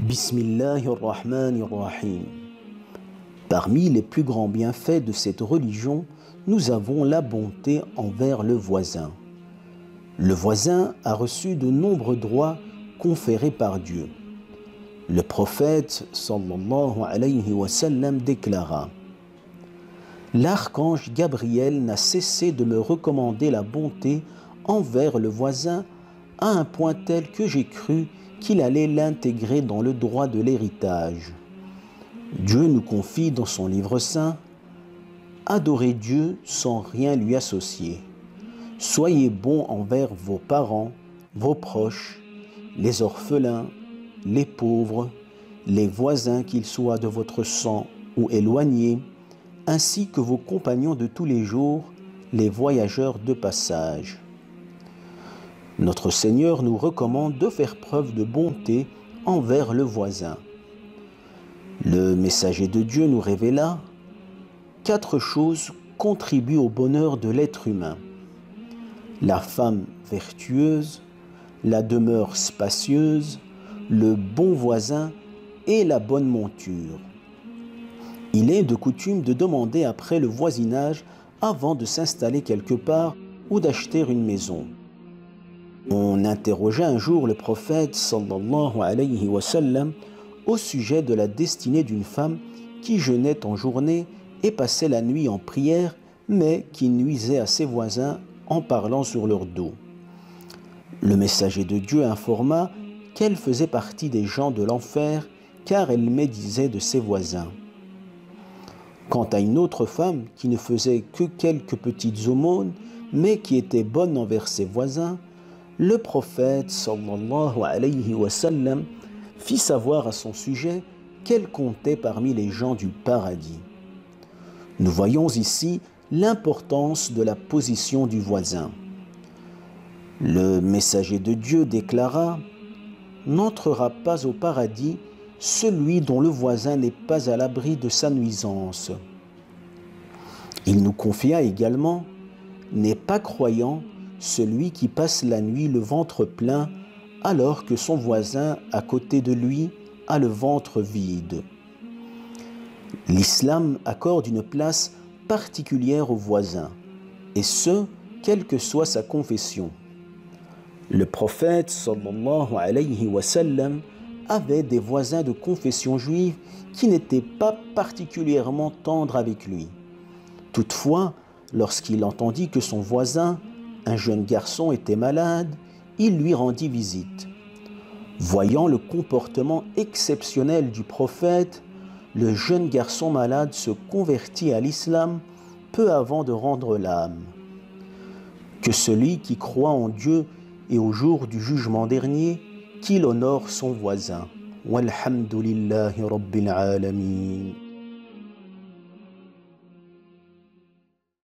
Bismillahirrahmanirrahim. Parmi les plus grands bienfaits de cette religion, nous avons la bonté envers le voisin. Le voisin a reçu de nombreux droits conférés par Dieu. Le prophète sallallahu alayhi wa sallam déclara: L'archange Gabriel n'a cessé de me recommander la bonté envers le voisin à un point tel que j'ai cru qu'il allait l'intégrer dans le droit de l'héritage. Dieu nous confie dans son livre saint: Adorez Dieu sans rien lui associer. Soyez bons envers vos parents, vos proches, les orphelins, les pauvres, les voisins, qu'ils soient de votre sang ou éloignés, ainsi que vos compagnons de tous les jours, les voyageurs de passage. Notre Seigneur nous recommande de faire preuve de bonté envers le voisin. Le messager de Dieu nous révéla 4 choses contribuent au bonheur de l'être humain: la femme vertueuse, la demeure spacieuse, le bon voisin et la bonne monture. Il est de coutume de demander après le voisinage avant de s'installer quelque part ou d'acheter une maison. On interrogea un jour le prophète sallallahu alayhi wa sallam au sujet de la destinée d'une femme qui jeûnait en journée et passait la nuit en prière, mais qui nuisait à ses voisins en parlant sur leur dos. Le messager de Dieu informa qu'elle faisait partie des gens de l'enfer, car elle médisait de ses voisins. Quant à une autre femme qui ne faisait que quelques petites aumônes, mais qui était bonne envers ses voisins, le prophète sallallahu alayhi wa sallam fit savoir à son sujet qu'elle comptait parmi les gens du paradis. Nous voyons ici l'importance de la position du voisin. Le messager de Dieu déclara: N'entrera pas au paradis celui dont le voisin n'est pas à l'abri de sa nuisance. Il nous confia également: N'est pas croyant celui qui passe la nuit le ventre plein alors que son voisin à côté de lui a le ventre vide. L'islam accorde une place particulière au voisin, et ce, quelle que soit sa confession. Le prophète sallallahu alayhi wa sallam avait des voisins de confession juive qui n'étaient pas particulièrement tendres avec lui. Toutefois, lorsqu'il entendit que son voisin, un jeune garçon, était malade, il lui rendit visite. Voyant le comportement exceptionnel du prophète, le jeune garçon malade se convertit à l'islam peu avant de rendre l'âme. Que celui qui croit en Dieu et au jour du jugement dernier, qu'il honore son voisin. Walhamdulillahi Rabbil Alamin.